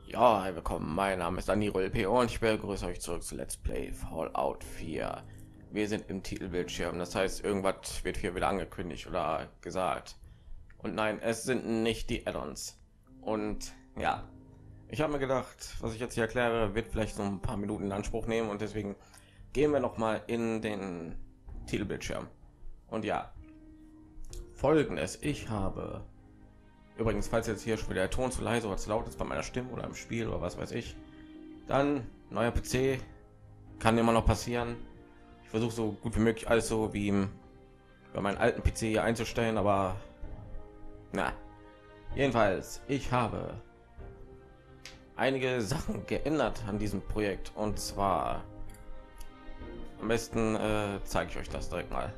Ja, hi, willkommen. Mein Name ist Daniro LP und ich begrüße euch zurück zu Let's Play Fallout 4. Wir sind im Titelbildschirm, das heißt, irgendwas wird hier wieder angekündigt oder gesagt. Und nein, es sind nicht die Add-ons. Und ja, ich habe mir gedacht, was ich jetzt hier erkläre, wird vielleicht so ein paar Minuten in Anspruch nehmen und deswegen gehen wir noch mal in den Titelbildschirm. Und ja, folgendes: Ich habe übrigens, falls jetzt hier schon wieder der Ton zu leise oder zu laut ist bei meiner Stimme oder im Spiel oder was weiß ich, dann neuer PC, kann immer noch passieren. Ich versuche so gut wie möglich alles so wie bei meinem alten PC hier einzustellen, aber na, jedenfalls, ich habe einige Sachen geändert an diesem Projekt und zwar am besten zeige ich euch das direkt mal.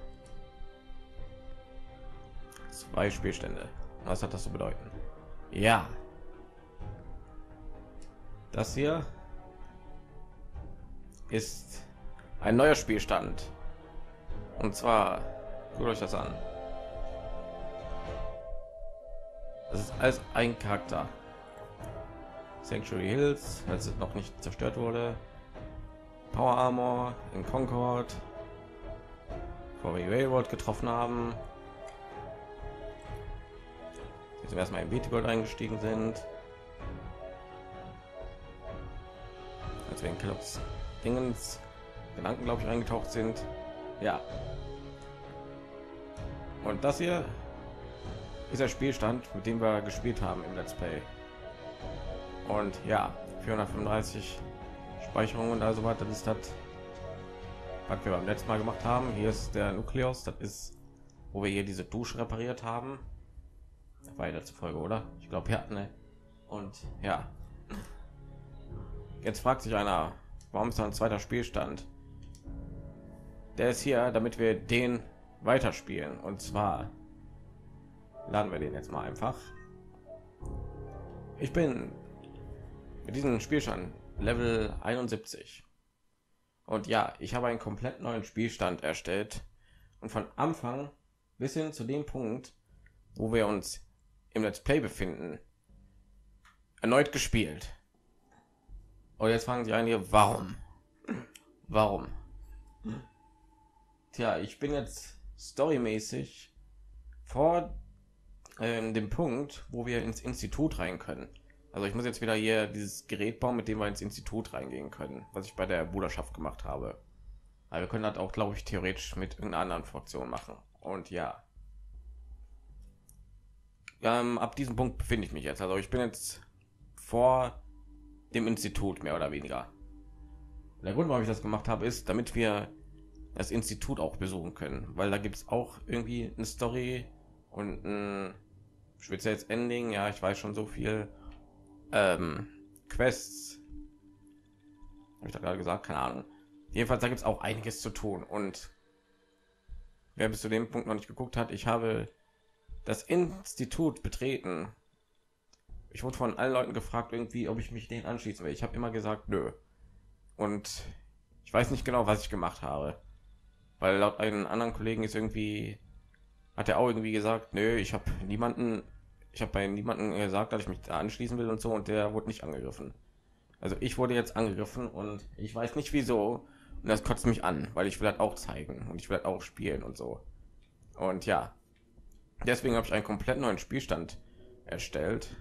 Zwei Spielstände. Was hat das zu bedeuten? Ja, das hier ist ein neuer Spielstand. Und zwar, guckt euch das an. Das ist alles ein Charakter. Sanctuary Hills, als es noch nicht zerstört wurde. Power Armor in Concord. Bevor wir Railroad getroffen haben. Jetzt erstmal in Gold eingestiegen sind. Als wir in Kellogg's Dingens Gedanken, glaube ich, eingetaucht sind. Ja. Und das hier ist der Spielstand, mit dem wir gespielt haben im Let's Play. Und ja, 435 Speicherungen und also weiter. Das ist das, was wir beim letzten Mal gemacht haben. Hier ist der Nukleus. Das ist, wo wir hier diese Dusche repariert haben. Das war die letzte Folge, oder? Ich glaube, ja, ne? Und ja. Jetzt fragt sich einer, warum ist da ein zweiter Spielstand? Der ist hier, damit wir den weiterspielen. Und zwar laden wir den jetzt mal einfach. Ich bin mit diesem Spielstand Level 71. Und ja, ich habe einen komplett neuen Spielstand erstellt. Und von Anfang bis hin zu dem Punkt, wo wir uns im Let's Play befinden, erneut gespielt. Und jetzt fragen sie einige, warum? Warum? Tja, ich bin jetzt storymäßig vor dem Punkt, wo wir ins Institut rein können. Also ich muss jetzt wieder hier dieses Gerät bauen, mit dem wir ins Institut reingehen können, was ich bei der Bruderschaft gemacht habe. Aber wir können das auch, glaube ich, theoretisch mit irgendeiner anderen Fraktion machen. Und ja, ab diesem Punkt befinde ich mich jetzt. Also ich bin jetzt vor dem Institut, mehr oder weniger. Der Grund, warum ich das gemacht habe, ist, damit wir das Institut auch besuchen können, weil da gibt es auch irgendwie eine Story und ein spezielles Ending. Ja, ich weiß schon so viel. Quests, habe ich da gerade gesagt, keine Ahnung. Jedenfalls, da gibt es auch einiges zu tun. Und wer bis zu dem Punkt noch nicht geguckt hat, ich habe das Institut betreten. Ich wurde von allen Leuten gefragt, irgendwie, ob ich mich denen anschließen will. Ich habe immer gesagt, nö. Und ich weiß nicht genau, was ich gemacht habe, weil laut einen anderen Kollegen ist irgendwie, hat er auch irgendwie gesagt, nö, ich habe bei niemanden gesagt, dass ich mich da anschließen will und so, und der wurde nicht angegriffen. Also ich wurde jetzt angegriffen und ich weiß nicht wieso, und das kotzt mich an, weil ich will das auch zeigen und ich will das auch spielen und so. Und ja, deswegen habe ich einen komplett neuen Spielstand erstellt.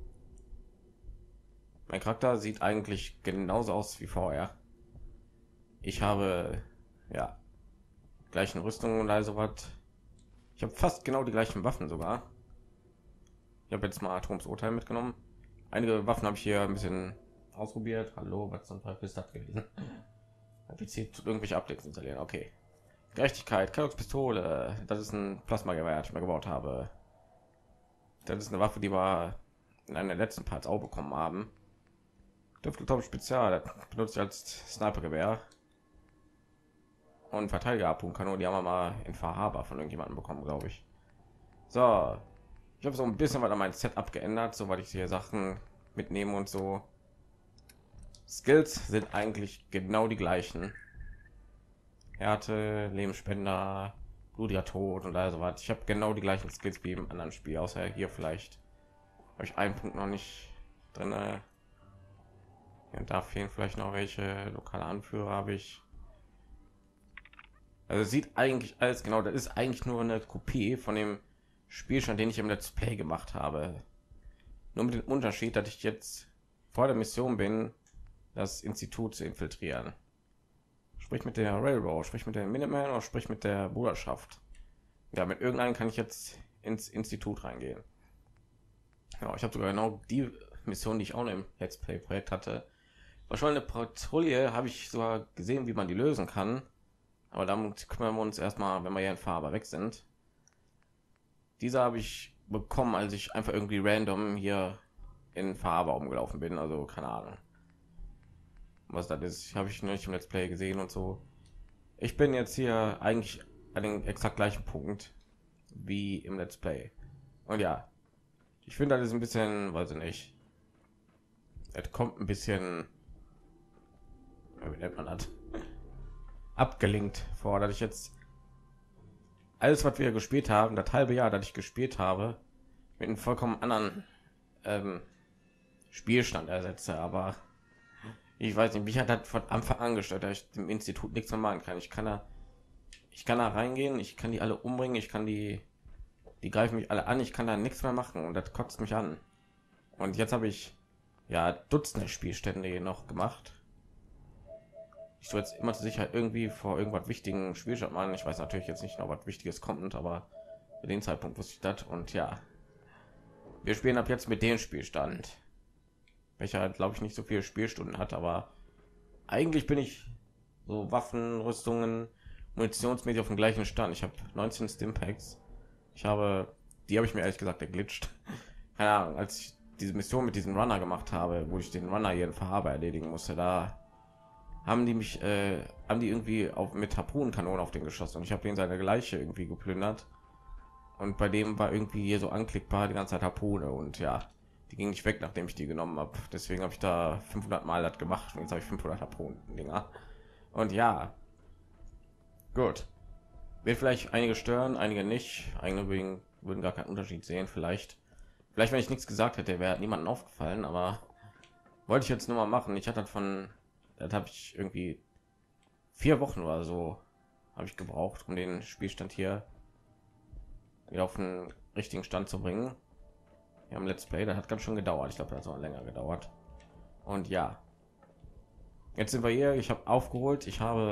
Mein Charakter sieht eigentlich genauso aus wie vorher. Ich habe ja gleichen Rüstungen und also was. Ich habe fast genau die gleichen Waffen sogar. Ich habe jetzt mal Atoms Urteil mitgenommen. Einige Waffen habe ich hier ein bisschen ausprobiert. Hallo, was zum Teufel ist das gewesen? PC tut irgendwelche Updates installieren. Okay. Gerechtigkeit, Kellogg's Pistole. Das ist ein Plasmagewehr, das ich mir gebaut habe. Das ist eine Waffe, die wir in einer der letzten Parts auch bekommen haben. Dürfte Spezial, das benutze ich als Snipergewehr. Und Verteidiger-Harpunkanone, die haben wir mal in Verhaber von irgendjemandem bekommen, glaube ich. So, ich habe so ein bisschen was an mein Setup geändert, soweit ich hier Sachen mitnehme und so. Skills sind eigentlich genau die gleichen. Härte, Lebensspender, blutiger Tod und also was. Ich habe genau die gleichen Skills wie im anderen Spiel, außer hier vielleicht habe ich einen Punkt noch nicht drin. Ja, da fehlen vielleicht noch welche lokale Anführer, habe ich. Also sieht eigentlich alles genau, das ist eigentlich nur eine Kopie von dem Spielstand, den ich im Let's Play gemacht habe. Nur mit dem Unterschied, dass ich jetzt vor der Mission bin, das Institut zu infiltrieren. Sprich mit der Railroad, sprich mit der Minuteman oder sprich mit der Bruderschaft. Ja, mit irgendeinem kann ich jetzt ins Institut reingehen. Ja, ich habe sogar genau die Mission, die ich auch im Let's Play Projekt hatte. War schon eine Patrouille, habe ich sogar gesehen, wie man die lösen kann. Aber damit kümmern wir uns erstmal, wenn wir hier in Farbe weg sind. Diese habe ich bekommen, als ich einfach irgendwie random hier in Farbe umgelaufen bin. Also keine Ahnung, was das ist. Habe ich nicht im Let's Play gesehen und so. Ich bin jetzt hier eigentlich an den exakt gleichen Punkt wie im Let's Play. Und ja, ich finde das ist ein bisschen, weiß ich nicht. Es kommt ein bisschen, wie nennt man das? Abgelenkt vor, dass ich jetzt alles, was wir gespielt haben, das halbe Jahr, das ich gespielt habe, mit einem vollkommen anderen Spielstand ersetze. Aber ich weiß nicht, mich hat das von Anfang an gestört, dass ich im Institut nichts mehr machen kann. Ich kann da reingehen, ich kann die alle umbringen, ich kann die greifen mich alle an, ich kann da nichts mehr machen und das kotzt mich an. Und jetzt habe ich ja Dutzende Spielstände hier noch gemacht. Ich soll jetzt immer zur Sicherheit irgendwie vor irgendwas wichtigen Spielstand machen. Ich weiß natürlich jetzt nicht noch, was Wichtiges kommt, aber zu dem Zeitpunkt wusste ich das. Und ja, wir spielen ab jetzt mit dem Spielstand, welcher halt, glaube ich, nicht so viele Spielstunden hat, aber eigentlich bin ich so Waffen, Rüstungen, munitionsmäßig auf dem gleichen Stand. Ich habe 19 Stimpaks. Die habe ich mir ehrlich gesagt geglitscht. Keine Ahnung, als ich diese Mission mit diesem Runner gemacht habe, wo ich den Runner hier in Farbe erledigen musste, da haben die mich haben die irgendwie auf mit Harpunenkanonen auf den geschossen und ich habe den seine gleiche irgendwie geplündert und bei dem war irgendwie hier so anklickbar die ganze Zeit Harpune und ja, die ging nicht weg, nachdem ich die genommen habe. Deswegen habe ich da 500 Mal das gemacht und jetzt habe ich 500 Harpunen Dinger. Und ja, gut, wird vielleicht einige stören, einige nicht, einige würden gar keinen Unterschied sehen. Vielleicht wenn ich nichts gesagt hätte, wäre niemandem aufgefallen, aber wollte ich jetzt nur mal machen. Ich hatte das habe ich irgendwie 4 Wochen oder so habe ich gebraucht, um den Spielstand hier wieder auf den richtigen Stand zu bringen. Wir haben Let's Play, das hat ganz schön gedauert. Ich glaube, das hat auch länger gedauert. Und ja, jetzt sind wir hier. Ich habe aufgeholt.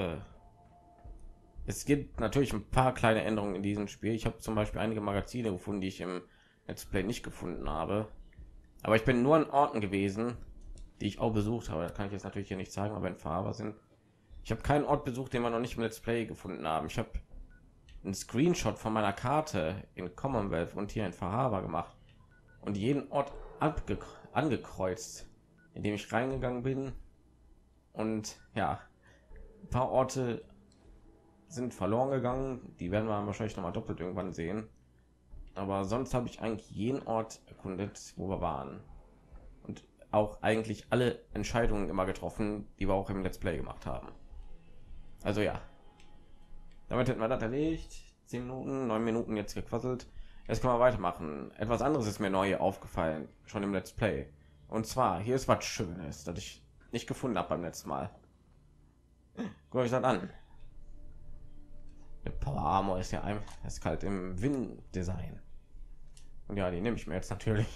Es gibt natürlich ein paar kleine Änderungen in diesem Spiel. Ich habe zum Beispiel einige Magazine gefunden, die ich im Let's Play nicht gefunden habe. Aber ich bin nur an Orten gewesen, die ich auch besucht habe. Das kann ich jetzt natürlich hier nicht zeigen, aber in Farbe sind. Ich habe keinen Ort besucht, den wir noch nicht im Let's Play gefunden haben. Ich habe einen Screenshot von meiner Karte in Commonwealth und hier in Fahaba gemacht und jeden Ort angekreuzt, in dem ich reingegangen bin. Und ja, ein paar Orte sind verloren gegangen. Die werden wir wahrscheinlich noch mal doppelt irgendwann sehen. Aber sonst habe ich eigentlich jeden Ort erkundet, wo wir waren. Und auch eigentlich alle Entscheidungen immer getroffen, die wir auch im Let's Play gemacht haben. Also ja, damit hätten wir das erledigt. 10 Minuten, 9 Minuten jetzt gequasselt. Jetzt können wir weitermachen. Etwas anderes ist mir neu aufgefallen, schon im Let's Play. Und zwar, hier ist was Schönes, das ich nicht gefunden habe beim letzten Mal. Guckt euch das an. Der Power Armor ist ja ist kalt im Wind-Design. Und ja, die nehme ich mir jetzt natürlich.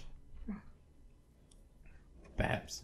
Bams.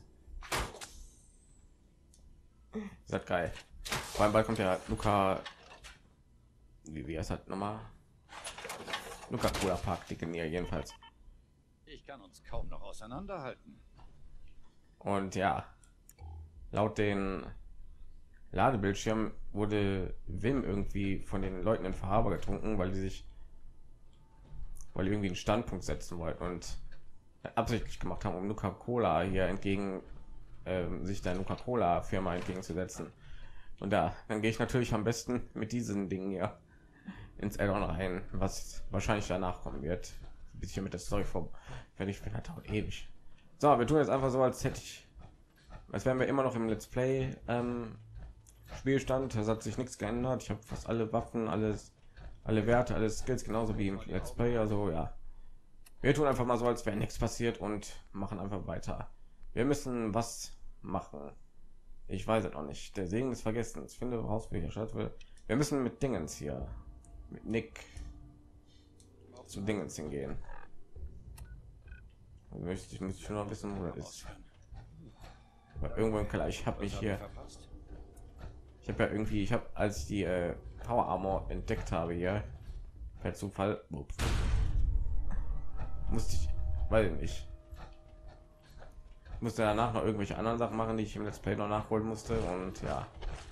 Ist das geil. Vor allem bald kommt ja Luca. Wie heißt das nochmal? Luca Cola Park, die kennen jedenfalls. Ich kann uns kaum noch auseinanderhalten. Und ja, laut den Ladebildschirm wurde Wim irgendwie von den Leuten in Verhaber getrunken, weil die irgendwie einen Standpunkt setzen wollten und absichtlich gemacht haben, um Nuka Cola hier entgegen sich der Nuka Cola Firma entgegenzusetzen. Und da dann gehe ich natürlich am besten mit diesen Dingen hier ins Add-on rein, was wahrscheinlich danach kommen wird, bis ich hier mit der Story fertig bin. Hat dauert ewig. So, wir tun jetzt einfach so, als wären wir immer noch im Let's Play Spielstand. Es hat sich nichts geändert. Ich habe fast alle Waffen, alle Werte, alles Skills genauso wie im Let's Play. Also ja, wir tun einfach mal so, als wäre nichts passiert und machen einfach weiter. Wir müssen was machen? Ich weiß es noch nicht. Der Segen des Vergessens. Finde raus, welcher Stadt will. Wir müssen mit Dingens hier, mit Nick zu Dingens hingehen. Möchte ich schon noch wissen, wo das ist. Aber irgendwo im Keller. Ich habe mich hier. Ich habe ja irgendwie, ich habe, als ich die Power Armor entdeckt habe hier, per Zufall, ups, musste ich, weiß ich nicht, musste danach noch irgendwelche anderen Sachen machen, die ich im Let's Play noch nachholen musste und ja,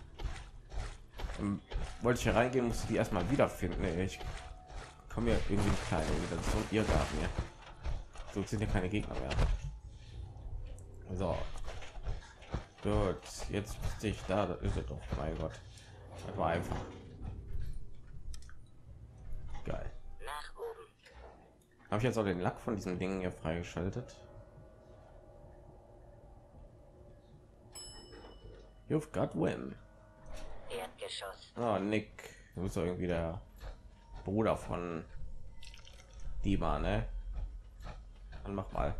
wollte ich hier reingehen, musste die erstmal wiederfinden. Nee, ich komme ja irgendwie nicht klein, das ist so ein Irrgarten hier. So sind ja keine Gegner mehr. So. Gut, jetzt bist ich da, das ist es doch. Mein Gott, das war einfach geil. Habe ich jetzt auch den Lack von diesen Dingen hier freigeschaltet? You've got Win. Erdgeschoss. Oh, Nick, du bist doch irgendwie der Bruder von Dima, ne? Dann mach mal.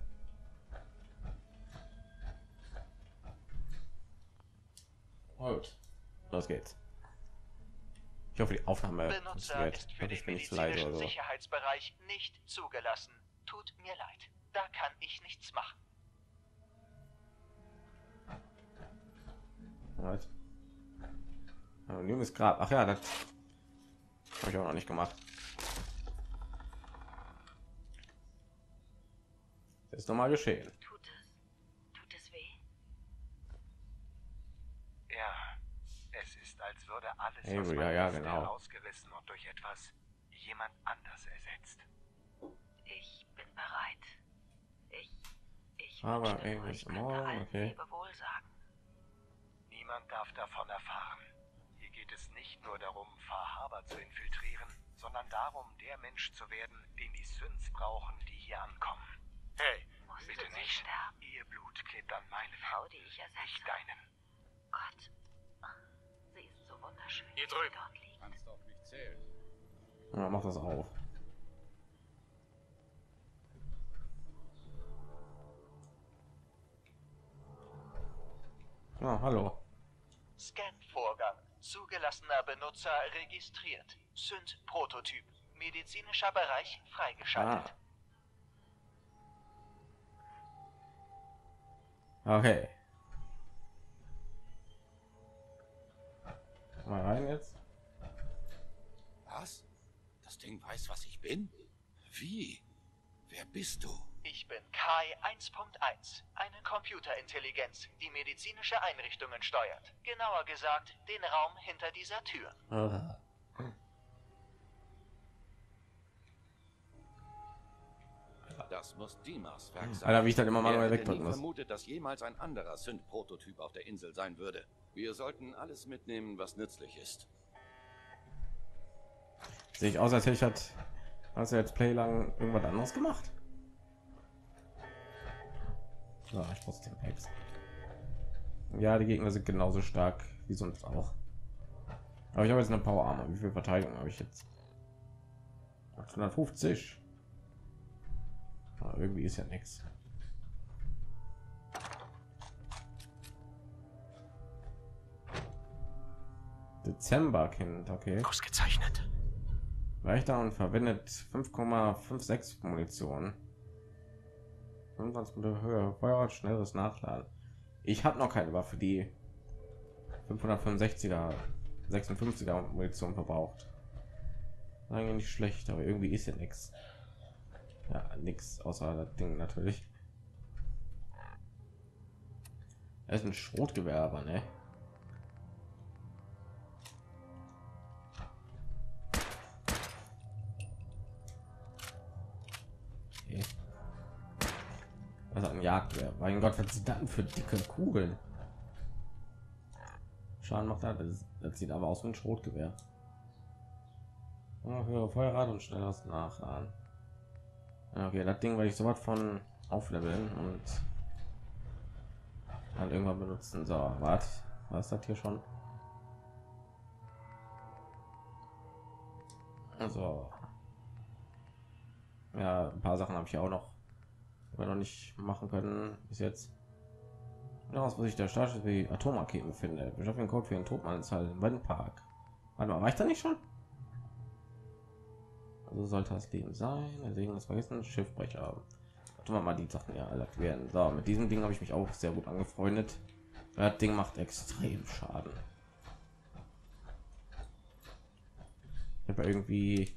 Gut, los geht's. Ich hoffe, die Aufnahme Benutzer ist für den medizinischen Sicherheitsbereich nicht zugelassen. Tut mir leid. Da kann ich nichts machen. Was? Anonymes Grab. Ach ja, das habe ich auch noch nicht gemacht. Das ist noch mal geschehen. Tut es weh? Ja, es ist, als würde alles Hey, aus ja, meinem ja, Geist genau. herausgerissen und durch etwas jemand anders ersetzt. Ich bin bereit. Ich Aber wünschte ey, nur, ist ich könnte morgen, allen okay. Lebewohl sagen. Niemand darf davon erfahren. Hier geht es nicht nur darum, Far Harbor zu infiltrieren, sondern darum, der Mensch zu werden, den die Synths brauchen, die hier ankommen. Hey, Musste bitte sie nicht. sterben? Ihr Blut klebt an meinen Frau, Händen, die ich ersetze. nicht deinen. Gott. Sie ist so wunderschön. Hier wie sie drüben. dort liegt. Kannst auf mich zählen. Ja, mach das auf. Ja, hallo. Scan-Vorgang. Zugelassener Benutzer registriert. Synth-Prototyp. Medizinischer Bereich freigeschaltet. Okay. Mal rein jetzt. Was? Das Ding weiß, was ich bin? Wie? Wer bist du? Ich bin Kai 1.1, eine Computerintelligenz, die medizinische Einrichtungen steuert. Genauer gesagt, den Raum hinter dieser Tür. Ah. Das muss Dimas Werk sein. Alter, wie ich dann immer Wer manuell hätte wegdrücken nie muss. vermutet, dass jemals ein anderer Synth-Prototyp auf der Insel sein würde. Wir sollten alles mitnehmen, was nützlich ist. Sehe ich aus, als hätte ich als jetzt Play lang irgendwas anderes gemacht. Ja, ich muss den Hex. Ja, die Gegner sind genauso stark wie sonst auch. Aber ich habe jetzt eine Power Armor. Wie viel Verteidigung habe ich jetzt? 850. Irgendwie ist ja nichts. Dezemberkind, okay. Ausgezeichnet. Leichter und verwendet 5,56 Munition. 25 Meter Höhe, Feuerrad, schnelles Nachladen. Ich habe noch keine Waffe, die 565er, 56er Munition verbraucht. Eigentlich nicht schlecht, aber irgendwie ist ja nichts. Ja, nichts außer das Ding natürlich. Er ist ein Schrotgewehr, aber ne. Okay. Das ist ein Jagdgewehr. Mein Gott, was sind das denn für dicke Kugeln? Schaden macht das sieht aber aus wie ein Schrotgewehr. Höhere Feuerrad und schnelleres Nachladen. Okay, das Ding werde ich sofort von aufleveln und dann irgendwann benutzen. So, was ist das hier schon? Also, ja, ein paar Sachen habe ich auch noch nicht machen können bis jetzt. Daraus, wo sich der Status wie Atomraketen befindet. Wir schaffen den Code für den Todmannszahl im Windpark. Warte mal, war ich da nicht schon? Also sollte das Leben sein. Deswegen das vergessen Schiffbrecher. Warte mal, die Sachen ja alle werden. So, mit diesem Ding habe ich mich auch sehr gut angefreundet. Das Ding macht extrem Schaden. Ich habe irgendwie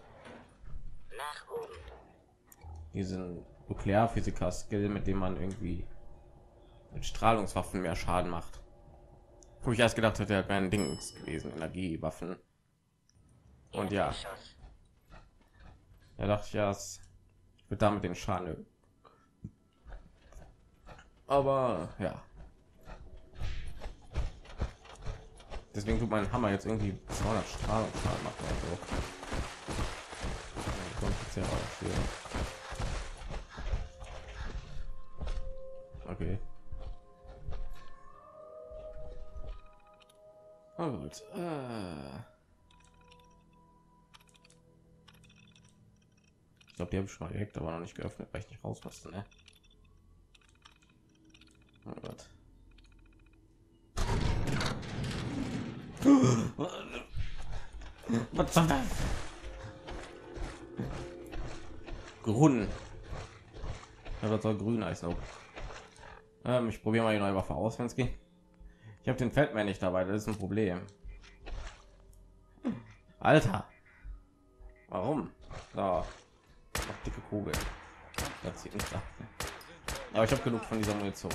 diesen Nuklearphysiker-Skill, mit dem man irgendwie mit Strahlungswaffen mehr Schaden macht. Wo ich erst gedacht hätte, wären Dings gewesen, Energiewaffen. Und ja, da dachte ich ja, es wird damit den Schaden erhöhen. Aber ja, deswegen tut mein Hammer jetzt irgendwie 200 Strahlungsschaden machen oder so. Kommt jetzt ja raus hier. Okay. Oh gut. Ich glaube, die habe ich schon mal gehackt, aber noch nicht geöffnet, weil ich nicht raus musste, ne? Oh Gott. Was soll das? Grün. Ja, das soll grün heißen. Ich probiere mal die neue Waffe aus, wenn es geht. Ich habe den Feldman nicht dabei, das ist ein Problem. Alter, warum? Da dicke Kugel. Das sieht nicht da. Aber ich habe genug von dieser Munition.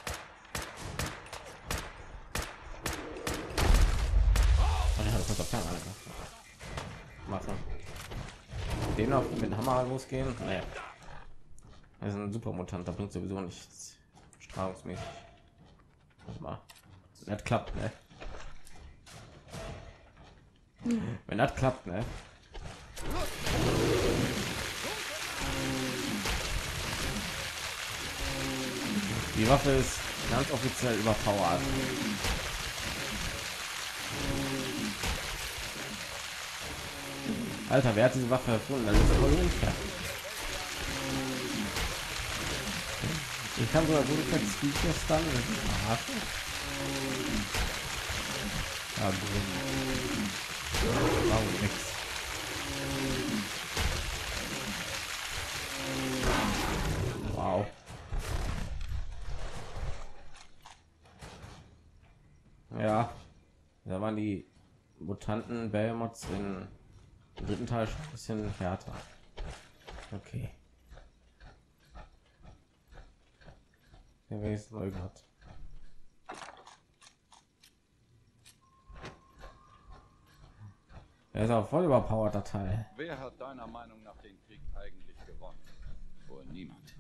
Machen. Den auf mit dem Hammer losgehen. Naja. Das ist ein Supermutant, da bringt sowieso nichts strahlungsmäßig. Warte mal. Das klappt, ne? Wenn das klappt, ne? Die Waffe ist ganz offiziell überpowered. Alter, wer hat diese Waffe erfunden? Das ist voll unfair. Ich kann sogar so Speeders dann verarschen. Ja, warum nix? Wow. Ja, da waren die Mutanten Belmots im dritten Teil schon ein bisschen härter. Okay. Ja, wer ist neu hat. Er ist auch voll überpowered, der Teil. Wer hat deiner Meinung nach den Krieg eigentlich gewonnen? Wohl niemand.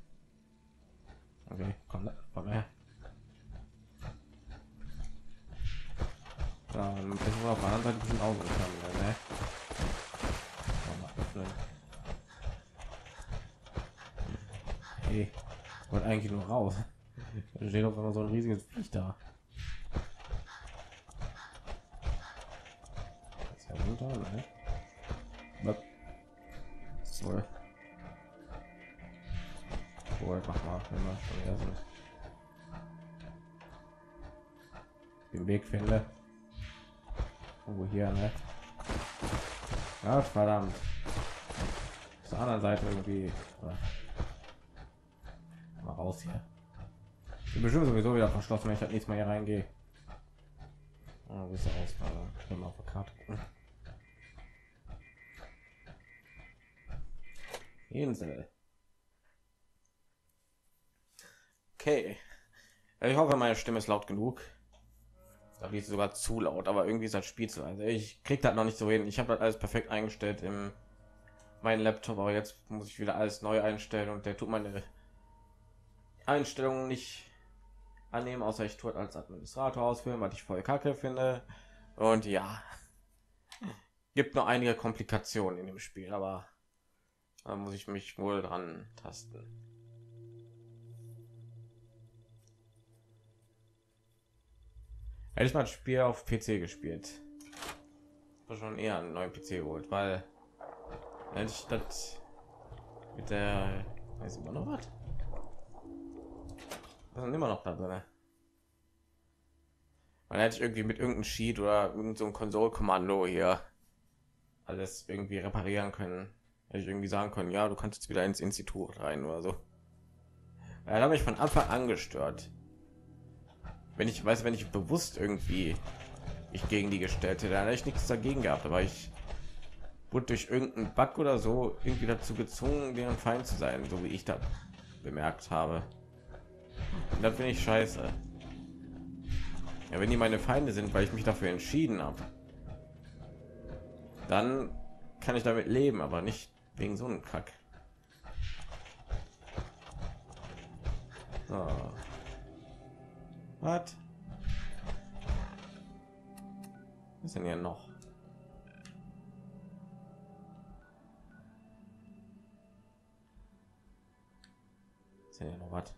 Okay, komm her. Ja, dann müssen wir auf der anderen Seite ein bisschen ausgekommen, ne? Hey, ich wollte eigentlich nur raus. Da steht auf einmal so ein riesiges Viech da. Ist ja runter, ne? So. Mach mal, wenn wir schon hier sind. Den Weg finde. Wo hier, ne? Ja, verdammt. Auf der anderen Seite irgendwie. Mal raus hier. Ich bin bestimmt sowieso wieder verschlossen, wenn ich halt nichts mehr hier reingehe. Oh, wie ist der Ausfall? Ich will mal auf der Karte gucken. Insel. Okay. Ich hoffe, meine Stimme ist laut genug. Da ist sogar zu laut, aber irgendwie ist das Spiel zu leise. Ich krieg das noch nicht so hin. Ich habe das alles perfekt eingestellt im meinen Laptop, aber jetzt muss ich wieder alles neu einstellen und der tut meine Einstellungen nicht annehmen, außer ich tue als Administrator ausführen, was ich voll kacke finde. Und ja, gibt noch einige Komplikationen in dem Spiel, aber da muss ich mich wohl dran tasten. Hätte ich mal ein Spiel auf PC gespielt, war schon eher einen neuen PC geholt, weil hätte ich das mit der, weiß immer noch was? Was sind immer noch da drin? Man hätte ich irgendwie mit irgendeinem Cheat oder irgend so ein Konsolkommando hier alles irgendwie reparieren können. Hätte ich irgendwie sagen können, ja, du kannst jetzt wieder ins Institut rein oder so. Er hat mich von Anfang an gestört. Wenn ich weiß, wenn ich bewusst irgendwie ich gegen die gestellt hätte, dann hätte ich nichts dagegen gehabt, aber ich wurde durch irgendeinen Bug oder so irgendwie dazu gezwungen, deren Feind zu sein, so wie ich das bemerkt habe. Und das finde ich scheiße. Ja, wenn die meine Feinde sind, weil ich mich dafür entschieden habe, dann kann ich damit leben, aber nicht wegen so einem Kack. So. Was? Was ist denn hier noch? Ist denn hier noch was?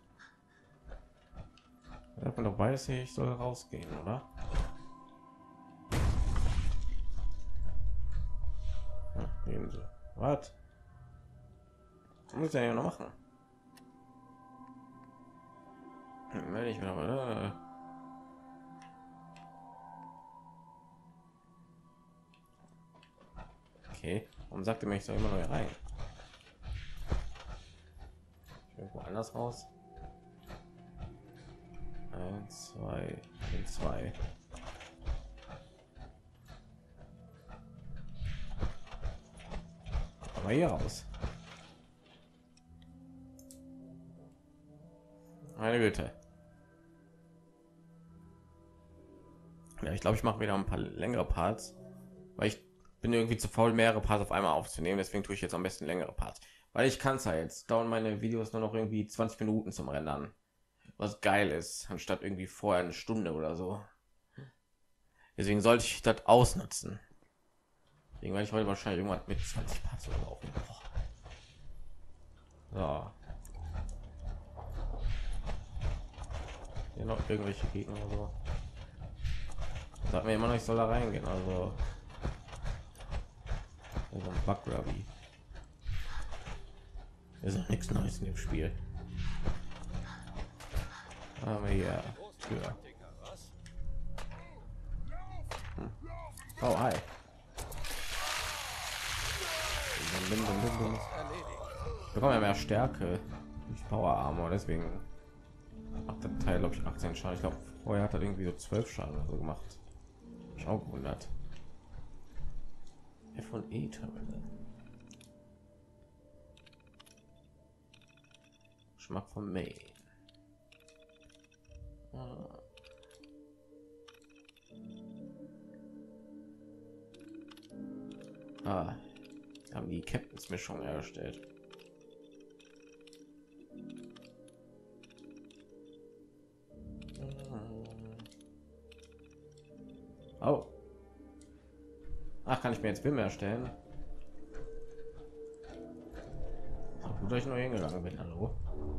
Da man doch weiß, ich soll rausgehen, oder? Ja, ebenso. Was? Was muss ich denn hier noch machen? Wenn ich mir okay, warum sagte mir ich soll immer noch hier rein? Ich will irgendwo anders raus. 1, 2, 2. Aber hier raus. Meine Güte. Ja, ich glaube, ich mache wieder ein paar längere Parts, weil ich bin irgendwie zu faul, mehrere Parts auf einmal aufzunehmen. Deswegen tue ich jetzt am besten längere Parts, weil ich kann es ja jetzt. Dauern meine Videos nur noch irgendwie 20 Minuten zum Rendern, was geil ist, anstatt irgendwie vorher eine Stunde oder so. Deswegen sollte ich das ausnutzen. Deswegen werde ich heute wahrscheinlich irgendwas mit 20 Parts oder so aufnehmen. So. Hier noch irgendwelche Gegner oder so. Sagt mir immer noch, ich soll da reingehen, also so ein Bug oder wie. Ist auch nichts Neues in dem Spiel. Aber ja, Tür. Oh, hi. Wir bekommen ja mehr Stärke durch Power Armor, deswegen macht der Teil, glaube ich, 18 Schaden. Ich glaube, vorher hat er irgendwie so 12 Schaden oder so gemacht. Ich auch gewundert. F und E Terminal. Geschmack von May. Haben die Captains Mischung hergestellt. Oh. Ach, kann ich mir jetzt Filme erstellen? Ach, gut, dass ich nur hingegangen bin. Hallo.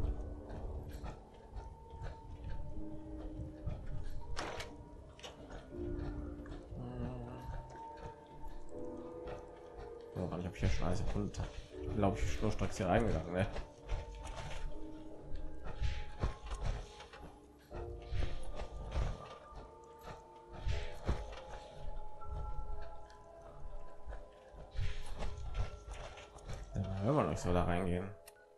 Oh, ich habe hier schon alles erfunden. Glaube ich, schnurstracks hier reingegangen, ne? Wenn man nicht so da reingehen.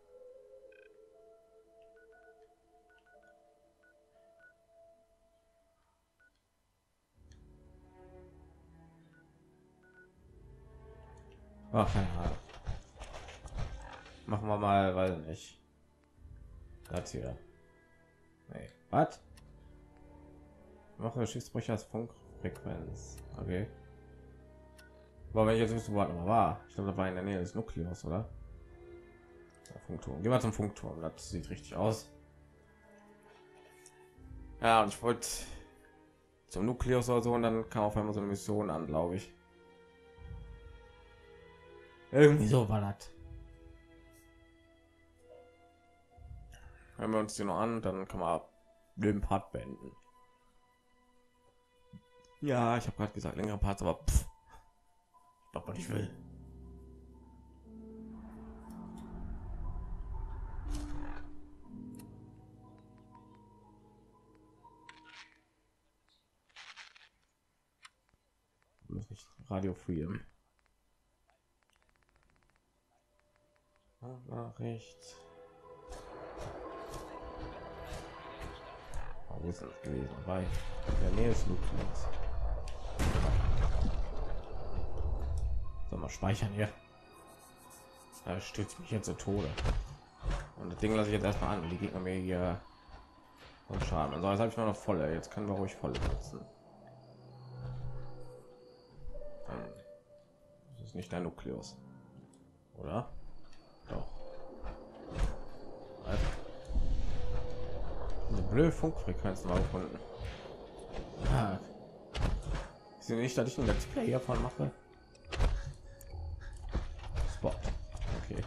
Ach, keine Ahnung. Machen wir mal, weil nicht. Das hier. Nee. Was? Mache Schiffsbrüche als Funkfrequenz. Okay. Aber wenn ich jetzt wüsste, wo er war, ich glaube, da war in der Nähe des Nukleus, oder? Der Funkturm. Gehen wir zum Funkturm. Das sieht richtig aus. Ja, und ich wollte zum Nukleus oder so, und dann kam auf einmal so eine Mission an, glaube ich. Irgendwie so war das. Hören wir uns die noch an, dann kann man den Part beenden. Ja, ich habe gerade gesagt längere Parts, aber doch, was ich will. Radio Freedom. Nachricht. Wo ist das gewesen? Bei der Nähe ist Lukas. Soll mal speichern hier. Da stürzt mich jetzt zu Tode. Und das Ding lasse ich jetzt erstmal an. Die Gegner mir hier und Schaden. Also jetzt habe ich noch volle. Jetzt können wir ruhig volle nutzen. Das ist nicht der Nukleus, oder? Doch. Eine blöde Funkfrequenz mal gefunden. Ah. Ich sehe nicht, dass ich ein Let's Play hiervon mache. Spot. Okay.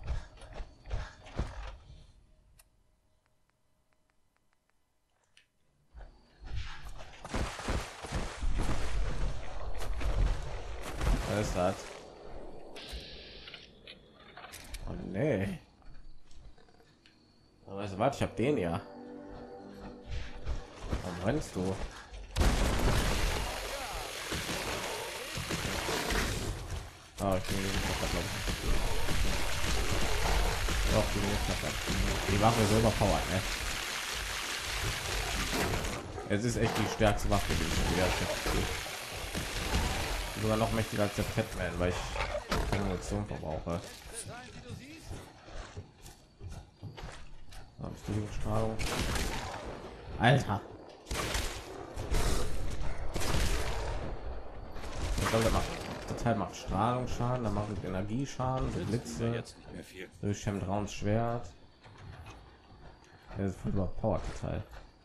Was ist das? Oh nee. Also warte, ich habe den ja. Warum rennst du? Ah, ich bin nicht glaube ich. Doch, die Waffe ist überpowered, ne? Es ist echt die stärkste Waffe, die ich habe. Sogar noch mächtiger als der Fatman, weil ich keine Munition verbrauche. Bist du die Strahlung? Alter. Ich glaube, der Teil macht Strahlungsschaden, dann macht es Energieschaden, so Blitze, Jetzt nicht mehr viel. durch Chemtrauns Schwert. Das ist voll überpowered Teil.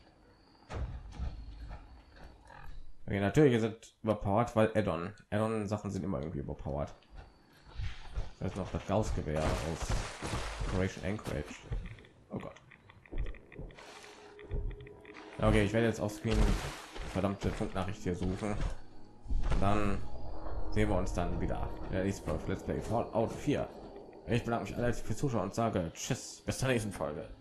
Okay, natürlich ist es überpowered, weil Addon Sachen sind immer irgendwie überpowered. Das ist noch das Gauss-Gewehr aus Operation Anchorage. Oh Gott. Okay, ich werde jetzt auf Screen verdammte Funknachricht hier suchen. Und dann sehen wir uns dann wieder. Ja, Let's Play Fallout 4. Ich bedanke mich alle fürs Zuschauen und sage Tschüss, bis zur nächsten Folge.